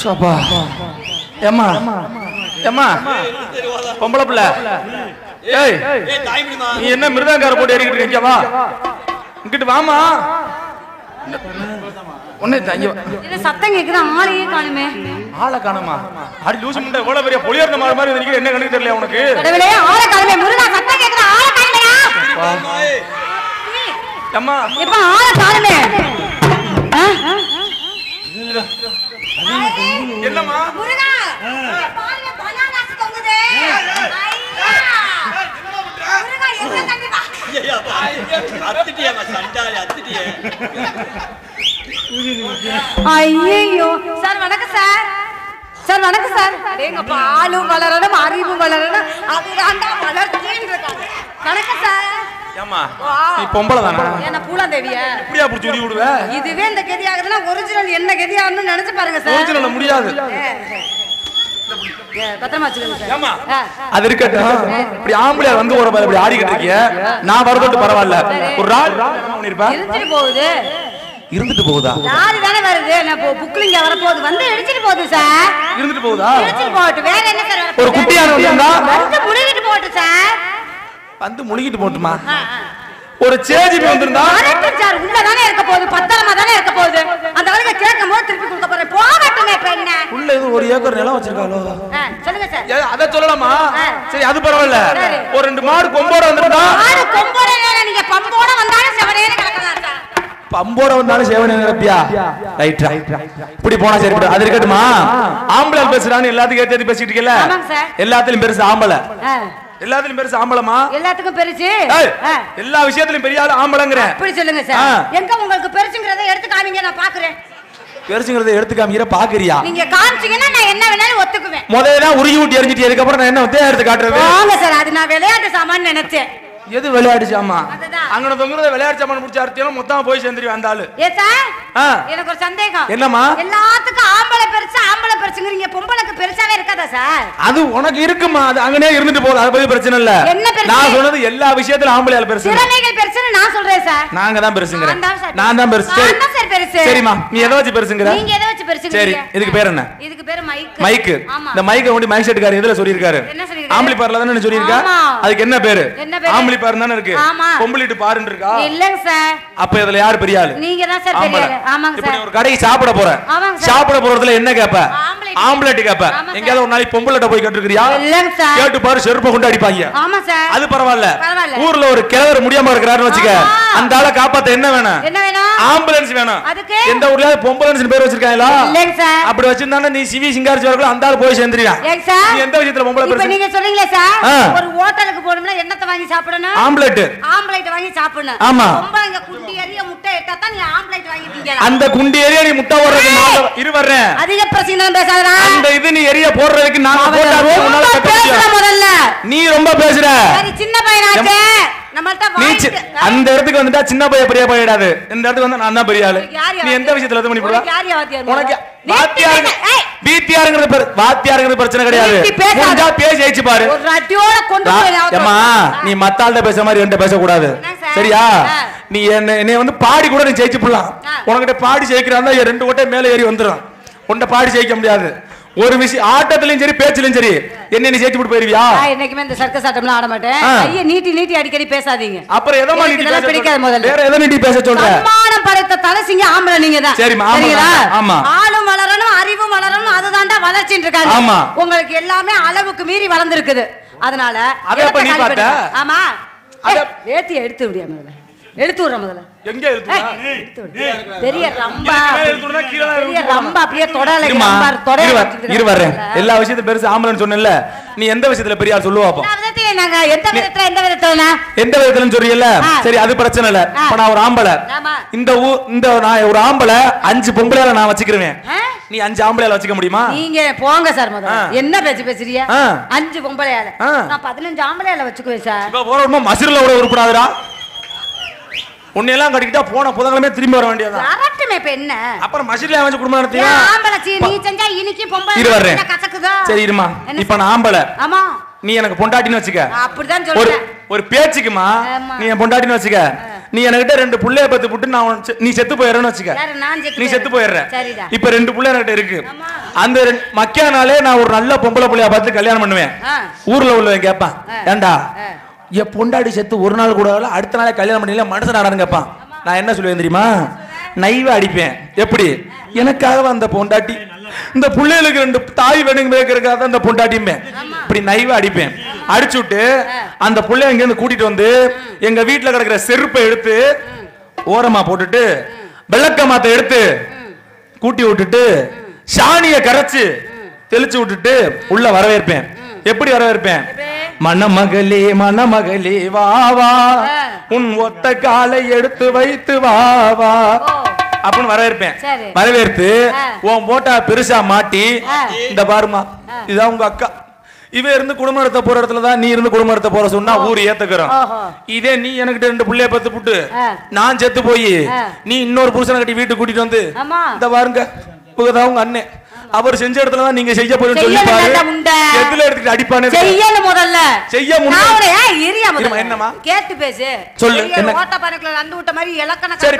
சபா ஏம்மா ஏம்மா பொம்பளை பிள்ளை ஏய் நீ என்ன மிருதங்கார போட்டு ஏறிக்கிட்டு இருக்க? வா இங்கிட்டு வாமா. ஒண்ணே தங்க என்ன சத்தம் கேக்குது? ஆளையே காணுமே. ஆளை காணுமா? அடி லூசு முண்டை எவ்வளவு பெரிய பொலியர்ந்த மாதிரி நிக்கிற, என்ன கணக்கு தெரியல உனக்கு? கடவுளே ஆளை காணுமே. முருகா சத்தம் கேக்குது, ஆளை காணுமையா? அம்மா எப்ப ஆளை காணுமே? என்னம்மா முருகா பாருங்க பனானாஸ் தொங்குதே. முருகா என்ன தண்ணி வா. ஐயா பாய் அத்திட்டியா சண்டால அத்திட்டியே. ஐயோ சார் வணக்கம் சார். சார் வணக்கம் சார். அடேங்க பாலும் வளரணும் அறிவும் வளரணும் அதுதான்டா வளர்ச்சின்னு இருக்காங்க. வணக்கம் சார். ஏம்மா நீ பொம்பளை தானா? என்ன பூலாந்தேவியா? இப்படியா புடிச்சு உரி விடுவே? இதுவே இந்த கதி ஆகுதுன்னா ஒரிஜினல் என்ன கதி ஆகுதுன்னு நினைச்சு பாருங்க சார். ஒரிஜினல் முடியாது. பத்திரமா வச்சுக்கோங்க சார். ஏம்மா அது இருக்கட்டும். இப்படி ஆம்பளை வந்து ஒரு இப்படி ஆடிக்கிட்டு இருக்கீங்க. நான் வரதோட்டு பரவாயில்ல. ஒரு ரால் பண்ணிருப்பா. இருந்துட்டு போகுது. இருந்துட்டு போகுதா? லாரி தானே வருது. நான் புக்லிங்க வர போகுது வந்து எடுத்துட்டு போகுது சார். இருந்துட்டு போகுதா? எடுத்துட்டு போட்டு வேற என்ன சார்? ஒரு குட்டியான வந்தா வந்து முழுகிட்டு போட்டு சார். வந்து முழுகிட்டு போட்டுமா? ஒரு சேஜிபி வந்திருந்தா கரெக்ட் சார். உள்ள தானே இருக்க போகுது, பத்திரமா தானே இருக்க போகுது. அந்த ஆளுங்க கேட்கும்போது திருப்பி கொடுக்க போறேன். போகட்டுமே பெண்ண. உள்ள இது ஒரு ஏக்கர் நிலம் வச்சிருக்காளோ? சொல்லுங்க சார். அத சொல்லலாமா? சரி அது பரவாயில்ல. ஒரு ரெண்டு மாடு கொம்போட வந்திருந்தா மாடு கொம்போட நீங்க பம்போட வந்தாலும் செவனேன்னு கிடக்கலாம் சார். பம்போட வந்தாலும் செவனே கிடப்பியா? Right right. இப்படி போனா சரி. அது இருக்கட்டுமா? ஆம்பளை பேசுறான்னு எல்லாத்துக்கும் ஏத்தி பேசிட்டு இருக்கல? எல்லாத்துலயும் பெருசு ஆம்பளை. எல்லாத்துலயும் பெருசு ஆம்பளமா? எல்லாத்துக்கும் பெருசு. எல்லா விஷயத்திலும் பெரிய ஆளு ஆம்பளங்கறேன். அப்படி சொல்லுங்க சார். எங்க உங்களுக்கு பெருசுங்கறதை எடுத்து காமிங்க, நான் பாக்குறேன். பெருசுங்கறதை எடுத்து காமிக்கிற பாக்குறியா? நீங்க காமிச்சீங்கன்னா நான் என்ன வேணாலும் ஒத்துக்குவேன். முதல்ல உருகி ஊட்டி எரிஞ்சிட்டு அதுக்கு அப்புறம் நான் என்ன ஒத்தே எடுத்து காட்டுறது? வாங்க சார். அது நான் விளையாட்டு சாமான் நினைச்சேன். எது விளையாட்டு சாமான்? அங்கன தொங்குறத விளையாட்டு சாமான் முடிச்ச அர்த்தம் மொத்தமா போய் சேர்ந்துருவேன் அந்த ஆளு. ஏ சார் எனக்கு ஒரு சந்தேகம். என்னமா? எல்லாத்துக்கும் ஆம்பளை பெருசு ஆம்பளை பெருசுங்கறீங்க, பொம்பளைக்கு பெருசாவே இருக்காதா சார்? அது உனக்கு இருக்குமா? அது அங்கனே இருந்துட்டு போகுது. அது பிரச்சனை இல்ல. நான் சொன்னது எல்லா விஷயத்திலும் ஆம்பளையால பெருசு. திறமைகள் பெருசுன்னு நான் சொல்றேன் சார். நாங்க தான் பெருசுங்கறேன். நான் தான் பெருசு. நான் தான் சார் பெருசு. சரிமா நீ எதை வச்சு பெருசுங்கற? நீங்க எதை வச்சு பெருசுங்கறீங்க? சரி இதுக்கு பேர் என்ன? இதுக்கு பேர் மைக். மைக். இந்த மைக்க கொண்டு மைக் செட்காரர் எதுல சொல்லி இருக்காரு? என்ன சொல்லி இருக்காரு? ஆம்பளை பார்ல தானே சொல்லி இருக்கா? அதுக்கு என்ன பேரு? ஆம்பளை பாரு தானே இருக்கு. பொம்பளைட்டு பாருன்னு இருக்கா? இல்லங்க சார். அப்ப இதுல யார் பெரிய ஆளு? நீங்க தான் சார் பெரிய ஆளு. ஆமாங்க சார். இப்போ ஒரு கடைக்கு சாப்பிட போறேன். சாப்பிட போறதுல என்ன கேப்ப? ஆம்பளைட் கேப்ப. எங்கயாவது ஒரு நாளைக்கு பொம்பளைட்ட போய் கேட்டிருக்கியா? இல்லங்க சார். கேட்டு பாரு செருப்ப கொண்டு அடிப்பாங்க. ஆமா சார். அது பரவாயில்ல. ஊர்ல ஒரு கிழவர் முடியாம இருக்கறாருன்னு வச்சுக்க. அந்த ஆளை காப்பாத்த என்ன வேணும்? என்ன வேணும்? ஆம்புலன்ஸ் வேணும். அதுக்கு எந்த ஊர்ல பொம்பளைன்னு பேர் வச்சிருக்காங்களா? இல்லங்க சார். அப்படி வச்சிருந்தானே நீ சிவி சிங்காரிச்சு வரக்குள்ள அந்த ஆளு போய் சேர்ந்துறியா? நீ எந்த விஷயத்துல பொம்பளை பெருசு? இப்போ நீங்க சொல்றீங்களே சார் ஒரு ஹோட்டலுக்கு போறோம்னா என்னத்த வாங்கி சாப்பிடணும்? ஆம்பளைட். ஆம்பளைட் வாங்கி சாப்பிடணும். ஆமா. பொம்பளைங்க குண்டி ஏறிய முட்டை எட்டா தான் நீ ஆம்பளைட் வாங்கி திங்கலாம். அந்த குண்டி ஏறிய நீ முட்டை போடுறதுக்கு நான் இரு வரேன். அதிக பிரச்சனை பேசாதடா. அந்த இது நீ ஏறிய போடுறதுக்கு நான் போட்டா உன்னால பேசற முதல்ல. நீ ரொம்ப பேசுற. சரி சின்ன பையனாச்சே. நம்மள்ட்ட வாய் அந்த இடத்துக்கு வந்துட்டா சின்ன பைய பெரிய பையடாது. இந்த இடத்துக்கு வந்தா நான் தான் பெரிய ஆளு. நீ எந்த விஷயத்துல இது பண்ணி போற? யாரியா வாத்தியார்? உனக்கு வாத்தியார் பீத்தியார்ங்கறது வாத்தியார்ங்கறது பிரச்சனை கிடையாது. கொஞ்சா பேசி ஜெயிச்சு பாரு. ஒரு ரட்டியோட கொண்டு போய் அம்மா நீ மத்தாள்ட பேச மாதிரி என்கிட்ட பேச கூடாது. சரியா? நீ என்னை வந்து பாடி கூட நீ ஜெயிச்சு போடலாம். உனக்கிட்ட பாடி ஜெயிக்கிறாந்தா ரெண்டு கோட்டை மேல ஏறி வந்துரும். உன்கிட்ட பாடி ஜெயிக்க முடியாது. ஒரு விஷயம் ஆட்டத்திலும் சரி பேச்சிலும் சரி என்ன நீ ஜெயிச்சு போட்டு போயிருவியா? என்னைக்குமே இந்த சர்க்கஸ் ஆட்டம்லாம் ஆட மாட்டேன். ஐயா நீட்டி நீட்டி அடிக்கடி பேசாதீங்க. அப்புறம் எதை நீட்டி பேச பிடிக்காத முதல்ல. வேற எதை நீட்டி பேச சொல்ற? சம்மானம் படைத்த தலசிங்க ஆம்பளை நீங்க தான். சரிமா ஆமா. ஆளும் வளரணும் அறிவும் வளரணும் அதுதான்டா வளர்ச்சின்னு இருக்காங்க. உங்களுக்கு எல்லாமே அளவுக்கு மீறி வளர்ந்திருக்குது. அதனால அத பண்ணி பாத்த. ஆமா அத ஏத்தி எடுத்து விடியா முதல்ல. எடுத்து விடுற முதல்ல. எங்க எடுத்துடா? பெரிய ரம்பா. பெரிய ரம்பா அப்படியே தொடல இரு வரேன். எல்லா விஷயத்தையும் பெருசு ஆம்பளன்னு சொன்னேல்ல. நீ எந்த விஷயத்துல பெரிய ஆள் சொல்லுவா? அப்போ நாங்க எந்த விதத்துலன்னு சொல்றீல்ல. சரி அது பிரச்சனை இல்ல. இப்ப நான் ஒரு ஆம்பளை. இந்த நான் ஒரு ஆம்பளை 5 பொம்பளையால நான் வச்சுக்கிறேன். நீ 5 ஆம்பளையால வச்சுக்க முடியுமா? நீங்க போங்க சார் முதல்ல. என்ன பேச்சு பேசுறீங்க? 5 பொம்பளையால நான் 15 ஆம்பளையால வச்சுக்குவேன் சார். இப்ப போறோமா மசிரல கூட உருப்படாதடா. உன்னையெல்லாம் கட்டிக்கிட்டா போன புதன்கிழமை திரும்பி வர வேண்டியதான். அரட்டமே இப்ப என்ன? அப்புறம் மசிரல வந்து குடும்பம் நடத்தியா? ஆம்பளை நீ செஞ்சா இனிக்கு பொம்பளை கசக்குதா? சரி இருமா. இப்ப நான் ஆம்பளை. ஆமா. நீ எனக்கு பொண்டாட்டின்னு வச்சுக்க. அப்படிதான் சொல்றேன். ஒரு பேச்சுக்குமா நீ என் பொண்டாட்டின்னு வச்சுக்க. நீ என்கிட்ட 2 புள்ளைய பத்து புட்டு நான் நீ செத்து போயிடுறேன்னு வச்சுக்க. நீ செத்து போயிடுற. இப்ப 2 புள்ளை என்கிட்ட இருக்கு. அந்த மக்கியானாலே நான் ஒரு நல்ல பொம்பளை புள்ளைய பார்த்து கல்யாணம் பண்ணுவேன். ஊர்ல உள்ளவன் கேட்பான், ஏண்டா என் பொண்டாடி செத்து ஒரு நாள் கூட அடுத்த நாளே கல்யாணம் பண்ணல மனுஷன் ஆடான்னு கேட்பான். நான் என்ன சொல்லுவேன் தெரியுமா? நைவ அடிப்பேன். எப்படி? எனக்காக அந்த பொண்டாட்டி, இந்த பிள்ளைகளுக்கு 2 தாய் வேணுங்கிறதுக்காக தான் அந்த பொண்டாட்டியுமே இப்படி நைவ அடிப்பேன். அடிச்சு விட்டு அந்த பிள்ளைய இங்க இருந்து கூட்டிட்டு வந்து எங்க வீட்டுல கிடக்குற செருப்பை எடுத்து ஓரமா போட்டுட்டு வெள்ளக்கமாத்த எடுத்து கூட்டி விட்டுட்டு சாணிய கரைச்சு தெளிச்சு விட்டுட்டு உள்ள வரவேற்பேன். எப்படி வரவேற்பேன்? மணமகளே மணமகளே வா வா, உன் ஒத்த காலை எடுத்து வைத்து வா வா அப்படின்னு வரவேற்பேன். வரவேற்று உன் போட்டா பெருசா மாட்டி, இந்த பாருமா இதான் உங்க அக்கா, இவ இருந்து குடும்பம் நடத்த போற இடத்துலதான் நீ இருந்து குடும்பம் நடத்த போற சொன்னா ஊர் ஏத்துக்கிறோம். இதே நீ எனக்கு 2 புள்ளைய பத்து புட்டு நான் செத்து போய் நீ இன்னொரு புருஷனை கட்டி வீட்டுக்கு கூட்டிட்டு வந்து இந்த பாருங்க இவங்கதான் உங்க அண்ணன், அவர் செஞ்ச இடத்துல தான் நீங்க செய்ய போறீங்க சொல்லி பாரு. எதுல எடுத்துட்டு அடிப்பானே செய்யல முதல்ல செய்ய முன்னாடி ஏரியா முதல்ல என்னமா கேட்டு பேசு. சொல்லு என்ன ஓட்ட பாருக்குல அந்த விட்ட மாதிரி இலக்கண சரி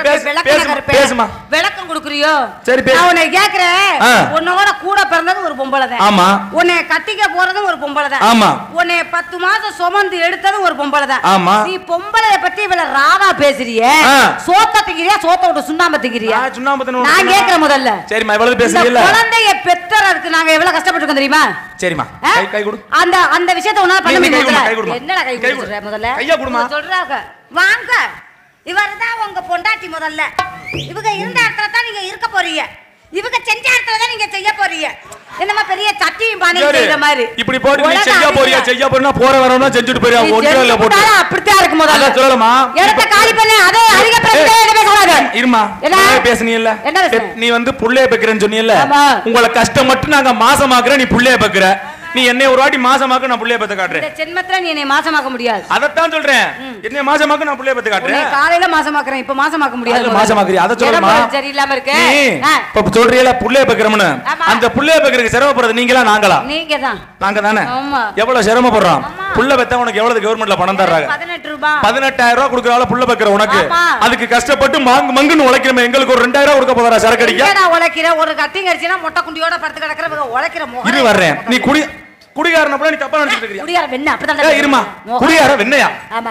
பேசுமா விளக்கம் குடுக்குறியோ? சரி பேசு. நான் உன்னை கேக்குறேன், உன்னோட கூட பிறந்தது ஒரு பொம்பளை தான். ஆமா. உன்னை கட்டிக்க போறது ஒரு பொம்பளை தான். ஆமா. உன்னை 10 மாசம் சுமந்து எடுத்தது ஒரு பொம்பளை தான். ஆமா. நீ பொம்பளைய பத்தி இவள ராவா பேசுறியே, சோத்த திங்கிறியா சோத்த விட்டு சுண்ணாம்பு திங்கிறியா? நான் கேக்குறேன் முதல்ல. சரிமா இவ்வளவு பேசுறீல்ல, குழந்தைய பெற்றறதுக்கு நாங்க எவ்வளவு கஷ்டப்பட்டுருக்கோம் தெரியுமா? சரிமா கை கொடு. அந்த அந்த விஷயத்தை உன்னால பண்ண முடியாது. என்னடா கை கொடுற முதல்ல? கையா கொடுமா சொல்றாங்க. வாங்க இவர்தான் உங்க பொண்டாட்டி. முதல்ல இவங்க இருந்த இடத்துல தான் நீங்க இருக்க போறீங்க, இவங்க செஞ்ச இடத்துல தான் நீங்க செய்ய போறீங்க. என்னமா பெரிய சட்டியும் பானையும் செய்யற மாதிரி இப்படி போட்டு நீ செய்ய போறியா போற வரணும் செஞ்சுட்டு போறியா? ஒன்றல போட்டு அப்படியே இருக்கு. முதல்ல சொல்லலாமா? இடத்தை காலி பண்ணு. அதே அதிக பிரச்சனை என்ன பேசாத. இருமா என்ன பேசுனீல்ல, நீ வந்து புள்ளைய பெக்கறேன்னு சொன்னீல்ல, உங்கள கஷ்டம் மட்டும் நாங்க மாசமாக்குற, நீ புள்ளைய பெக்கற. நீ என்னை ஒரு வாட்டி மாசமாக்க, நான் புள்ளைய பெத்த காட்றேன். இந்த ஜென்மத்துல நீ என்னை மாசமாக்க முடியாது. அதத்தான் சொல்றேன், என்னை மாசமாக்க நான் புள்ளைய பெத்த காட்றேன். நீ காலையில மாசமாக்குறேன், இப்ப மாசமாக்க முடியாது. மாசமாக்குறியா? அத சொல்லுமா? சரி இல்லாம இருக்கு. இப்ப சொல்றீல புள்ளைய பெக்கறோம்னு, அந்த புள்ளைய பெக்கறதுக்கு சிரமப்படுறது நீங்களா நாங்களா? நீங்க தான். நாங்க தானே. எவ்வளவு சிரமப்படுறோம். புள்ள பெத்த உனக்கு எவ்வளவு கவர்மெண்ட்ல பணம் தர்றாங்க? 18 ரூபாய் 18000 கொடுக்கறால புள்ள பெக்கற உனக்கு. அதுக்கு கஷ்டப்பட்டு மங்குன்னு உழைக்கிறமே, எங்களுக்கு ஒரு 2000 கொடுக்க போறா சரக்கு அடிக்க. நான் உழைக்கிற ஒரு கட்டிங் அடிச்சினா மொட்டை குண்டியோட படுத்து கிடக்குற உழைக்கிற மோ. இரு வர்றேன். நீ குடிகாரன போல நீ தப்பா நினைச்சிட்டு இருக்கீங்க. குடிகார வெண்ண அப்பதான் இருமா. குடிகார வெண்ணையா? ஆமா.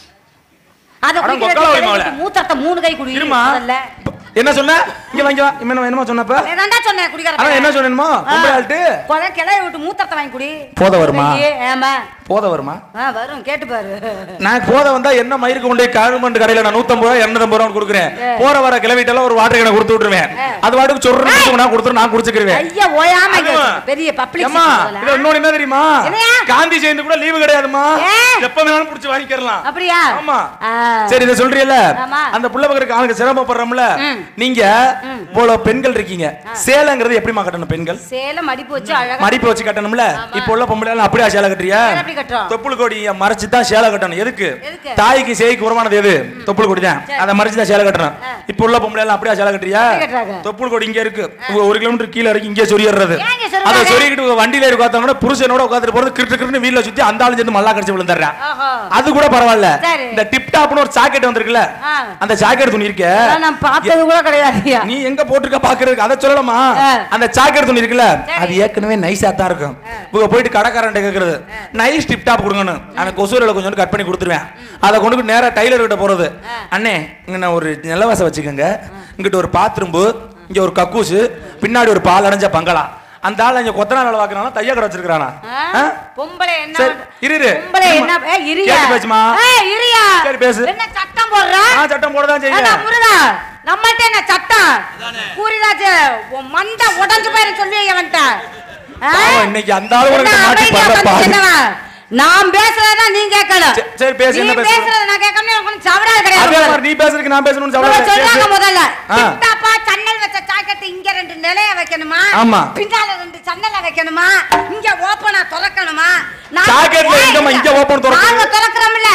அத குடிக்கிற மூத்தட்ட 3 கை குடி. முதல்ல என்ன சொன்ன? இங்க வாங்க வா. என்னமா சொன்னப்ப? என்னடா சொன்னே குடிகார. அத என்ன சொன்னேனோ? பொம்பளையால்ட்டு கொலை கிளைய விட்டு மூத்தட்ட வாங்கி குடி. போத வருமா? ஆமா. போத வருமா? வரும், கேட்டு பாரு. நான் போத வந்தா என்ன மயிருக்கு கொண்டே கார்மெண்ட் கடையில நான் 150 ரூபாய் 250 ரூபாய் கொடுக்குறேன். போற வர கிளவிட்டல ஒரு வாட்டர் கேன கொடுத்து விட்டுருவேன். அது வாட்டுக்கு சொல்றேன்னு நான் கொடுத்துற, நான் குடிச்சுக்கிறேன். ஐயா ஓயாம பெரிய பப்ளிக் சிஸ்டம். இது இன்னொரு என்ன தெரியுமா? காந்தி ஜெயந்தி கூட லீவு கிடையாதுமா, எப்ப வேணாலும் புடிச்சு வாங்கிக்கலாம். அப்படியா? ஆமா. சரி இத சொல்றீல, அந்த புள்ள பக்கருக்கு ஆளுக்கு சிரமப்படுறோம்ல, நீங்க போல பெண்கள் இருக்கீங்க, சேலங்கிறது எப்படிமா கட்டணும் பெண்கள்? சேல மடிப்பு வச்சு அழகா மடிப்பு வச்சு கட்டணும்ல. இப்போ உள்ள பொம்பளையால அப்படியே சேலை கட்டறியா? தொப்புள் கொடியை மறைச்சு தான் சேலை கட்டணும். எதுக்கு? தாய்க்கு சேய்க்கு உரமானது எது? தொப்புள் கொடி தான். அதை மறைச்சு தான் சேலை கட்டணும். இப்போ உள்ள பொம்பளையால அப்படியே சேலை கட்டறியா? தொப்புள் கொடி இங்க இருக்கு, 1 கிலோமீட்டர் கீழ இருக்கு, இங்கே சொரியறது. அதை சொரிக்கிட்டு வண்டியில ஏறி உட்கார்ந்தவங்க புருஷனோட உட்கார்ந்துட்டு போறது கிரிட்டு கிரிட்டு வீல்ல சுத்தி அந்த ஆளு சேர்ந்து மல்லா கடிச்சு விழுந்துறான். அது கூட பரவாயில்ல. இந்த டிப் டாப்னு ஒரு ஜாக்கெட் வந்திருக்குல, அந்த ஜாக்கெட் துணி இருக்கே, நான் பார்த்தது கூட கிடையாது. நீ எங்க போட்டுருக்க பாக்குறதுக்கு? அத சொல்லலாமா? அந்த ஜாக்கெட் துணி இருக்குல, அது ஏற்கனவே நைஸா தான் இருக்கும். இவங்க போயிட்டு கடைக்காரன் கேக்குறது நைஸ் டிப் டாப் கொடுங்கன்னு, அவன் கொசூரில கொஞ்சம் கட் பண்ணி கொடுத்துருவேன். அதை கொண்டு நேரா டைலர் கிட்ட போறது. அண்ணே இங்க ஒரு நிலவாச வச்சுக்கோங்க, இங்கிட்ட ஒரு பாத்ரூம்பு, இங்க ஒரு கக்கூசு, பின்னாடி ஒரு பால் அடைஞ்ச பங்களா. அந்த ஆள் இங்க கொத்தனா வேலை பாக்குறானா, தைய கடை வச்சிருக்கானா? பொம்பளை என்ன இரு பொம்பளை என்ன இரியா பேசுமா? இரியா சரி பேசு. என்ன சட்டம் போடுறா? நான் சட்டம் போட தான் செய்றேன். அட முருகா, நம்மட்ட என்ன சட்டம்? கூரிராஜ் மண்ட உடைஞ்சு போயிரு சொல்லி அவன்ட்ட. இன்னைக்கு அந்த ஆளு உனக்கு மாட்டி பண்ற பாரு. நான் பேசுறத நீ கேட்கணும். சரி பேசு. என்ன பேசுற? பேசுறத நான் கேட்கணும். எனக்கு சவரா கிடையாது. அதே நீ பேசுறதுக்கு நான் பேசணும்னு சவரா சொல்றாங்க. முதல்ல சித்தாப்பா சன்னல் வச்ச ஜாக்கெட் இங்க 2 நிலைய வைக்கணுமா? ஆமா. பின்னால 2 சன்னல வைக்கணுமா? இங்க ஓபனா திறக்கணுமா? ஜாக்கெட்ல எங்கமா இங்க ஓபன் திறக்கணும்? நாங்க திறக்கறோம்ல,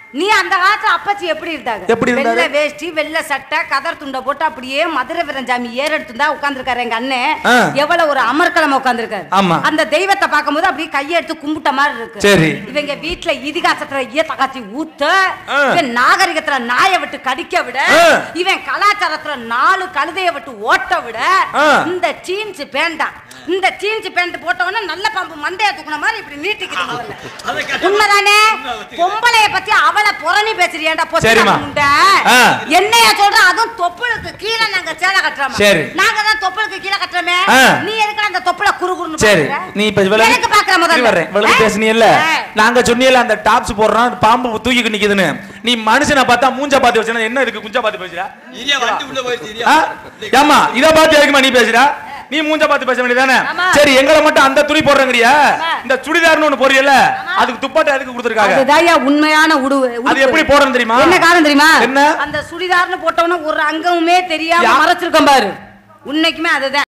நீ அந்த காலத்துல அப்பச்சி எப்படி இருந்தாங்க? வெள்ளை வேஷ்டி வெள்ளை சட்டை கதர் துண்டை போட்டு அப்படியே மதுரை வீரஞ்சாமி ஏறெடுத்துதான் உட்கார்ந்துருக்காரு எங்க அண்ணன். எவ்வளவு ஒரு அமர்க்கலமா உட்கார்ந்துருக்காரு. அந்த தெய்வத்தை பார்க்கும்போது அப்படியே கையை எடுத்து கும்பிட்ட மாதிரி இருக்கு. இவங்க வீட்டுல இதிகாசத்துல ஈயத்த காய்ச்சி ஊத்த, இவன் நாகரிகத்துல நாயை விட்டு கடிக்க விட, இவன் கலாச்சாரத்துல 4 கழுதையை விட்டு ஓட்ட விட, இந்த ஜீன்ஸ் பேண்டா இந்த ஜீன்ஸ் பேண்ட் போட்டவன நல்ல பாம்பு மண்டைய தூக்குன மாதிரி இப்படி நீட்டிக்கிட்டு உண்மைதானே? பொம்பளைய பத்தி அவளை புறணி பேசுறியாடா? என்னையா சொல்ற? அதுவும் தொப்புளுக்கு கீழே நாங்க சேலை கட்டுறோம். நாங்க தான் தொப்புளுக்கு கீழே கட்டுறோமே. நீ எதுக்கு அந்த தொப்புள குறுகுறுன்னு பேசுற? நீ இப்ப எனக்கு பாக்குற முதல்ல வரேன் பேசுனீல்ல, நாங்க சொன்னீல அந்த டாப்ஸ் போடுறான் பாம்பு தூக்கிட்டு நிக்குதுன்னு. நீ மனுஷனை பார்த்தா மூஞ்ச பாத்து வச்சா என்ன இதுக்கு குஞ்சா பாத்து பேசுற? ஏமா இத பாத்து எதுக்குமா நீ பேசுற? நீ மூஞ்ச பாத்து பேச வேண்டியதானே? சரி, எங்களை மட்டும் அந்த துணி போடுறங்கறியா? இந்த சுடிதார்னு ஒன்னு போறியல, அதுக்கு துப்பட்டா எதுக்கு கொடுத்திருக்காங்க? அதுதான் உண்மையான உடுவு. அது எப்படி போறணும் தெரியுமா? என்ன காரணம் தெரியுமா? என்ன அந்த சுடிதார்னு போட்டவன ஒரு அங்கமுமே தெரியாம மறைச்சிருக்கோம் பாரு. உன்னைக்குமே அதுதான்.